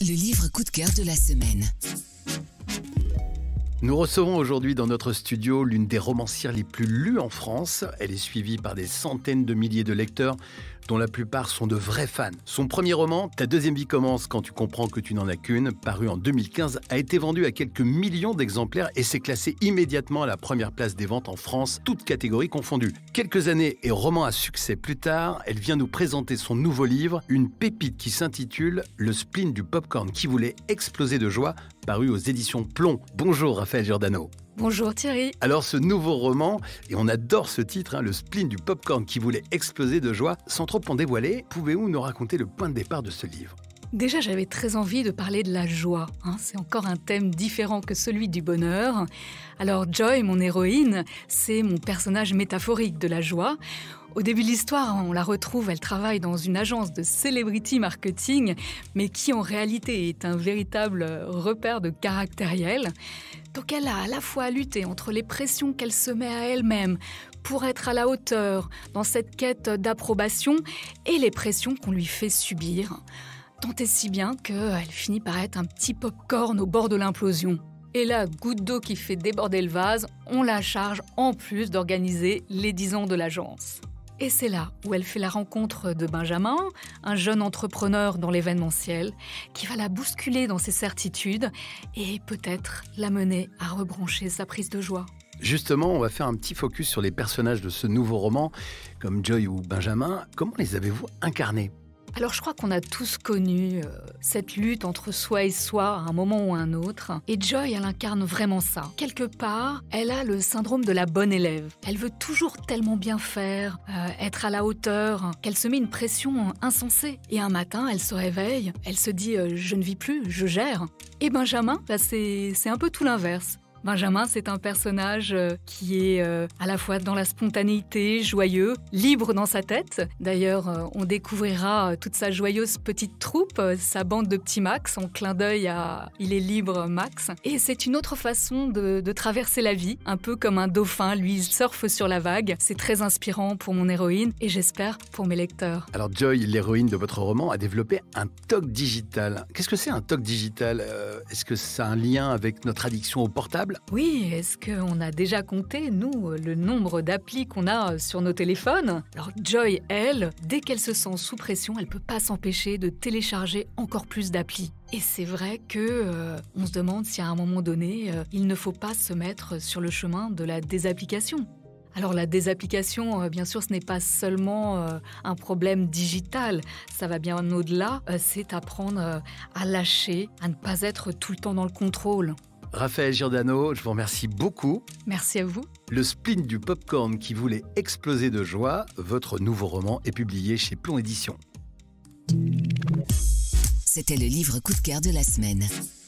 Le livre coup de cœur de la semaine. Nous recevons aujourd'hui dans notre studio l'une des romancières les plus lues en France. Elle est suivie par des centaines de milliers de lecteurs, dont la plupart sont de vrais fans. Son premier roman, Ta deuxième vie commence quand tu comprends que tu n'en as qu'une, paru en 2015, a été vendu à quelques millions d'exemplaires et s'est classé immédiatement à la première place des ventes en France, toutes catégories confondues. Quelques années et roman à succès plus tard, elle vient nous présenter son nouveau livre, une pépite qui s'intitule Le spleen du popcorn qui voulait exploser de joie, paru aux éditions Plomb. Bonjour Raphaël Giordano. Bonjour Thierry. Alors ce nouveau roman, et on adore ce titre, Le spleen du popcorn qui voulait exploser de joie, sans trop en dévoiler, pouvez-vous nous raconter le point de départ de ce livre ? Déjà, j'avais très envie de parler de la joie. C'est encore un thème différent que celui du bonheur. Alors Joy, mon héroïne, c'est mon personnage métaphorique de la joie. Au début de l'histoire, on la retrouve, elle travaille dans une agence de celebrity marketing, mais qui en réalité est un véritable repère de caractériel. Donc elle a à la fois à lutter entre les pressions qu'elle se met à elle-même pour être à la hauteur dans cette quête d'approbation et les pressions qu'on lui fait subir. Tant et si bien qu'elle finit par être un petit popcorn au bord de l'implosion. Et là, goutte d'eau qui fait déborder le vase, on la charge en plus d'organiser les 10 ans de l'agence. Et c'est là où elle fait la rencontre de Benjamin, un jeune entrepreneur dans l'événementiel, qui va la bousculer dans ses certitudes et peut-être la mener à rebrancher sa prise de joie. Justement, on va faire un petit focus sur les personnages de ce nouveau roman, comme Joy ou Benjamin. Comment les avez-vous incarnés ? Alors je crois qu'on a tous connu cette lutte entre soi et soi à un moment ou un autre. Et Joy, elle incarne vraiment ça. Quelque part, elle a le syndrome de la bonne élève. Elle veut toujours tellement bien faire, être à la hauteur, qu'elle se met une pression insensée. Et un matin, elle se réveille, elle se dit « je ne vis plus, je gère ». Et Benjamin, là, c'est un peu tout l'inverse. Benjamin, c'est un personnage qui est à la fois dans la spontanéité, joyeux, libre dans sa tête. D'ailleurs, on découvrira toute sa joyeuse petite troupe, sa bande de petits Max, en clin d'œil à « Il est libre, Max ». Et c'est une autre façon de traverser la vie, un peu comme un dauphin, lui, il surfe sur la vague. C'est très inspirant pour mon héroïne et j'espère pour mes lecteurs. Alors Joy, l'héroïne de votre roman, a développé un TOC digital. Qu'est-ce que c'est un TOC digital ? Est-ce que ça a un lien avec notre addiction au portable ? Oui, est-ce qu'on a déjà compté, nous, le nombre d'applis qu'on a sur nos téléphones ? Alors Joy, elle, dès qu'elle se sent sous pression, elle ne peut pas s'empêcher de télécharger encore plus d'applis. Et c'est vrai qu'on se demande si à un moment donné, il ne faut pas se mettre sur le chemin de la désapplication. Alors la désapplication, bien sûr, ce n'est pas seulement un problème digital, ça va bien au-delà, c'est apprendre à lâcher, à ne pas être tout le temps dans le contrôle. Raphaël Giordano, je vous remercie beaucoup. Merci à vous. Le spleen du popcorn qui voulait exploser de joie, votre nouveau roman est publié chez Plomb Éditions. C'était le livre coup de cœur de la semaine.